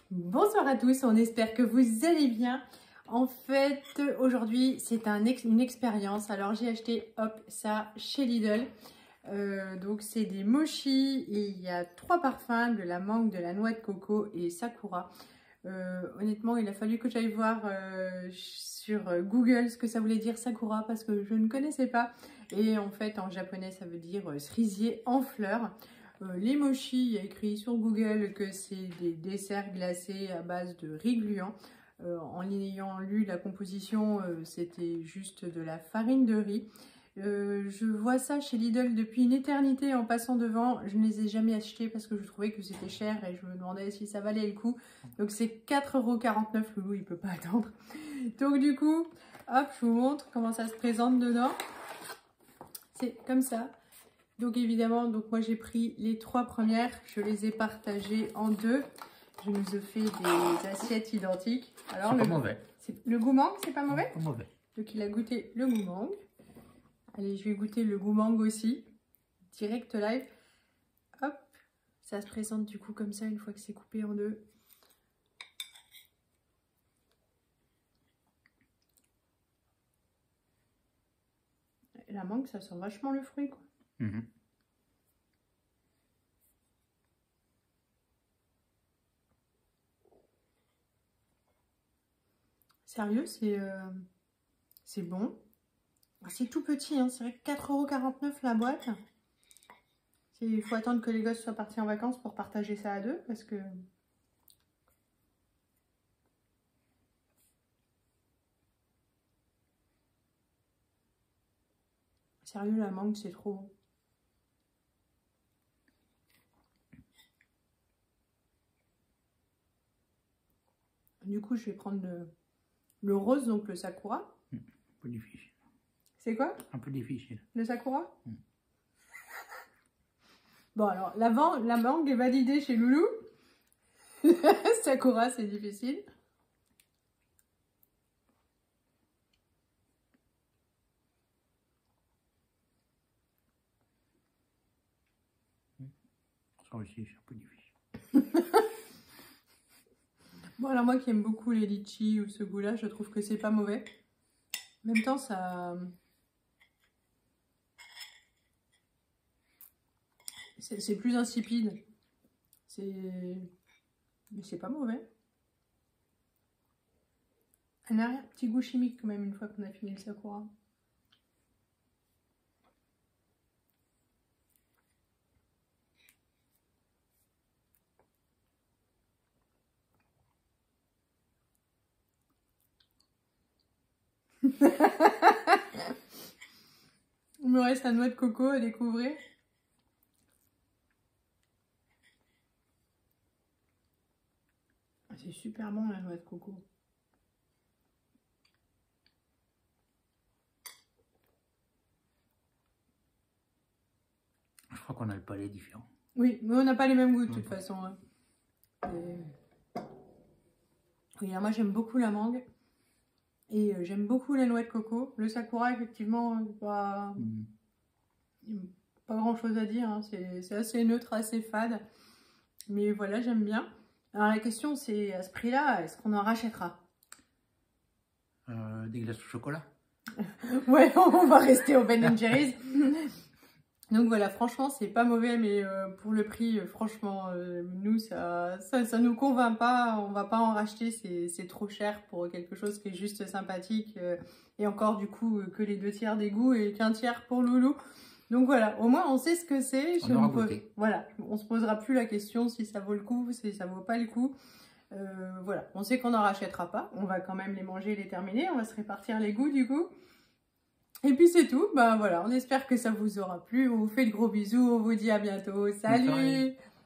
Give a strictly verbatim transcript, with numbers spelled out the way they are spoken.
Bonsoir à tous, on espère que vous allez bien. En fait, aujourd'hui, c'est un ex une expérience. Alors, j'ai acheté, hop, ça chez Lidl. Euh, donc, c'est des mochis et il y a trois parfums, de la mangue, de la noix de coco et sakura. Euh, honnêtement, il a fallu que j'aille voir euh, sur Google ce que ça voulait dire sakura parce que je ne connaissais pas. Et en fait, en japonais, ça veut dire euh, cerisier en fleurs. Euh, les mochis, il y a écrit sur Google que c'est des desserts glacés à base de riz gluant. Euh, en ayant lu la composition, euh, c'était juste de la farine de riz. Euh, je vois ça chez Lidl depuis une éternité en passant devant. Je ne les ai jamais achetés parce que je trouvais que c'était cher et je me demandais si ça valait le coup. Donc c'est quatre euros quarante-neuf, Loulou, il ne peut pas attendre. Donc du coup, hop, je vous montre comment ça se présente dedans. C'est comme ça. Donc évidemment, donc moi j'ai pris les trois premières, je les ai partagées en deux. Je nous ai fait des assiettes identiques. Alors c'est le, pas mauvais. Le goût mangue, c'est pas mauvais? Pas mauvais. Donc il a goûté le goût mangue. Allez, je vais goûter le goût mangue aussi. Direct live. Hop, ça se présente du coup comme ça une fois que c'est coupé en deux. La mangue, ça sent vachement le fruit, quoi. Mmh. Sérieux, c'est euh, c'est bon. C'est tout petit, hein. C'est vrai que quatre euros quarante-neuf la boîte. Il faut attendre que les gosses soient partis en vacances pour partager ça à deux parce que... Sérieux, la mangue, c'est trop bon. Du coup, je vais prendre le, le rose, donc le sakura. Un peu difficile. C'est quoi? Un peu difficile. Le sakura? Mm. Bon, alors, la, la mangue est validée chez Loulou. Sakura, c'est difficile. Ça aussi, c'est un peu difficile. Bon, alors moi qui aime beaucoup les litchis ou ce goût-là, je trouve que c'est pas mauvais. En même temps, ça... C'est plus insipide. C'est... Mais c'est pas mauvais. Un arrière petit goût chimique quand même une fois qu'on a fini le sakura. Il me reste la noix de coco à découvrir. C'est super bon la noix de coco. Je crois qu'on a le palais différent. Oui, mais on n'a pas les mêmes goûts de toute mmh. façon. Hein. Et... Oui, alors moi j'aime beaucoup la mangue. Et euh, j'aime beaucoup la noix de coco. Le sakura, effectivement, pas, mmh. pas grand chose à dire. Hein. C'est assez neutre, assez fade. Mais voilà, j'aime bien. Alors la question, c'est à ce prix-là, est-ce qu'on en rachètera? euh, Des glaces au chocolat. Ouais, on va rester au Ben and Jerry's. Donc voilà, franchement, c'est pas mauvais, mais euh, pour le prix, euh, franchement, euh, nous, ça, ça, ça nous convainc pas. On va pas en racheter, c'est trop cher pour quelque chose qui est juste sympathique. Euh, et encore, du coup, euh, que les deux tiers des goûts et qu'un tiers pour Loulou. Donc voilà, au moins, on sait ce que c'est. On aura goûté. Voilà, on se posera plus la question si ça vaut le coup, si ça vaut pas le coup. Euh, voilà, on sait qu'on n'en rachètera pas. On va quand même les manger et les terminer. On va se répartir les goûts, du coup. Et puis c'est tout, ben voilà, on espère que ça vous aura plu, on vous fait de gros bisous, on vous dit à bientôt, salut!